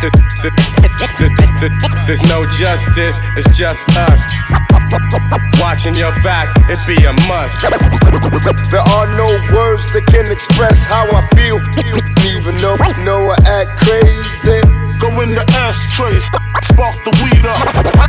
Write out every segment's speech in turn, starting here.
There's no justice, it's just us. Watching your back, it be a must. There are no words that can express how I feel. Even though I act crazy. Go in the ashtray, spark the weed up.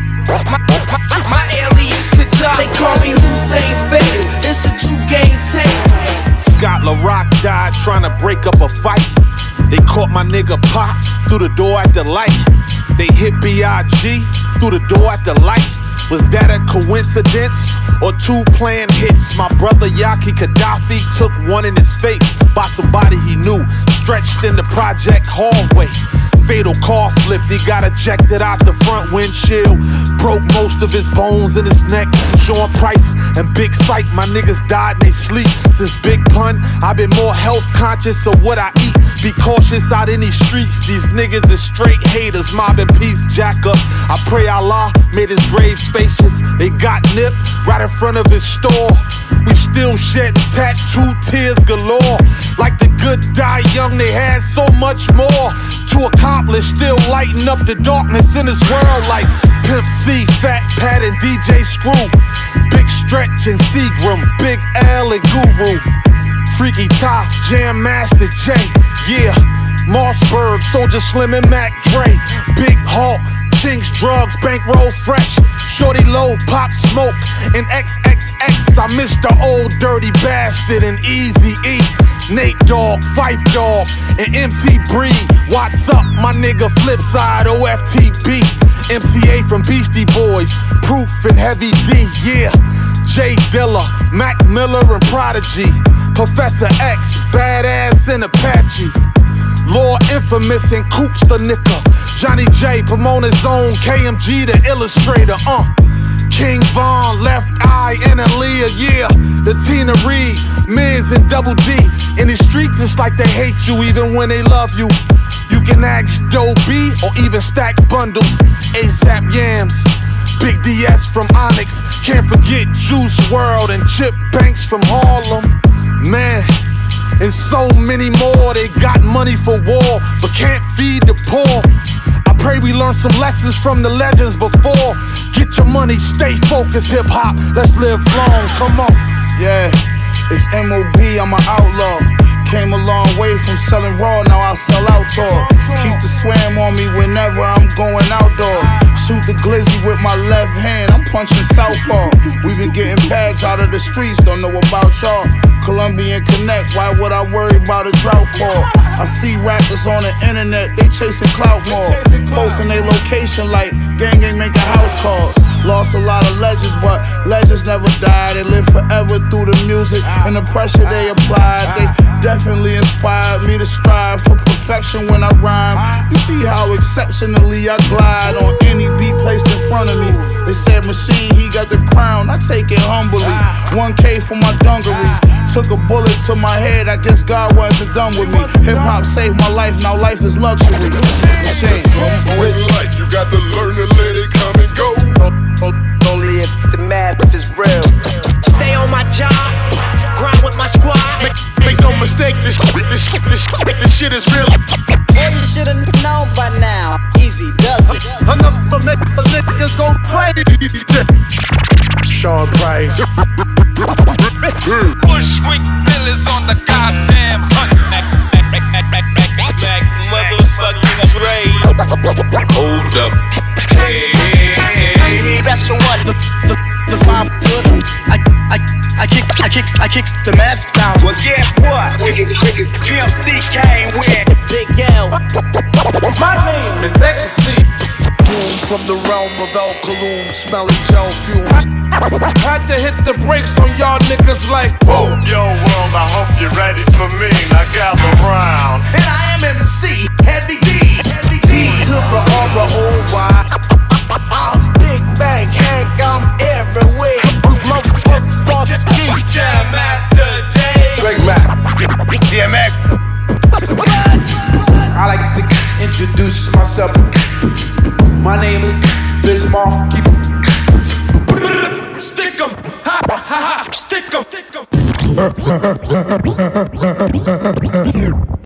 My alias to die. They call me Hussein Fatal. It's a 2-game tape. Scott LaRock died trying to break up a fight. They caught my nigga Pop through the door at the light. They hit B.I.G. through the door at the light. Was that a coincidence or 2 planned hits? My brother Yaki Gaddafi took one in his face by somebody he knew, stretched in the project hallway. Fatal car flipped, he got ejected out the front windshield. Broke most of his bones in his neck. Sean Price and Big Sight, my niggas died in they sleep. Since Big Pun, I've been more health conscious of what I eat. Be cautious out in these streets, these niggas are straight haters. Mob in peace, jack up. I pray Allah made his grave spacious. They got nipped right in front of his store. We still shedding tattoo tears galore. Like the good die young, they had so much more to accomplish. Still lighting up the darkness in this world like Pimp C, Fat Pat and DJ Screw, Big Stretch and Seagram, Big L and Guru, Freaky Ty, Jam Master J, yeah, Mossberg, Soldier Slim and Mac Dre, Big Hawk, Chinks, Drugs, Bankroll Fresh, Shorty Low, Pop Smoke, and XXX. I miss the old dirty bastard and Easy E, Nate Dogg, Fife Dog, and MC Breed. What's up, my nigga Flipside, OFTB, MCA from Beastie Boys, Proof and Heavy D, yeah. Jay Dilla, Mac Miller and Prodigy, Professor X, Badass and Apache, Law Infamous and Coops the Nicka, Johnny J, Pomona Zone, KMG the Illustrator, King Von, Left Eye, and Aaliyah, yeah. Latina Reed, Miz and Double D. In the streets, it's like they hate you even when they love you. You can ask Doe B or even stack bundles. ASAP Yams, Big DS from Onyx. Can't forget Juice WRLD and Chip Banks from Harlem. Man, and so many more. They got money for war, but can't feed the poor. I pray we learn some lessons from the legends before. Get your money, stay focused, hip hop, let's live long, come on. Yeah, it's MOB, I'm an outlaw. Came a long way from selling raw, now I sell outdoor. Keep the swam on me whenever I'm going outdoors. Shoot the glizzy with my left hand, I'm punching southpaw. We been getting bags out of the streets, don't know about y'all. Colombian Connect, why would I worry about a drought fall? I see rappers on the internet, they chasing clout more. Posting their location like gang ain't making house calls. Lost a lot of legends, but legends never die. They live forever through the music and the pressure they applied. They definitely inspired me to strive for perfection when I rhyme. You see how exceptionally I glide on any beat placed in front of me. They said Machine, he got the crown, I take it humbly. 1K for my dungarees, took a bullet to my head, I guess God wasn't done with me. Hip hop saved my life, now life is luxury. Some point in life, you got to learn to let it come and go. Only if the math is real. Stay on my job, grind with my squad. Make no mistake, this shit is real. Boy, you should've known by now. Easy does it. Enough for niggas go crazy. Sean Price. Bushwick Billy's on the goddamn hunt. Motherfucking Dre. Hold up. Hey. Special one, The 5 footer. I kicks the mask down. Well, guess what? Pimp C came with Big L. my name is Ecstasy. From the realm of El Kaloum, smelling gel fumes. Had to hit the brakes on y'all niggas like, whoa. Yo, world, I hope you're ready for me. Now gather round. And I am MC, Heavy D. Heavy D. To the R-O-Y. I'm Big Bang Hank, I'm everywhere. Jam Master J. Drake Mac. DMX. I like to introduce myself. My name is Bismarck. Stick 'em. Ha ha ha. Stick 'em.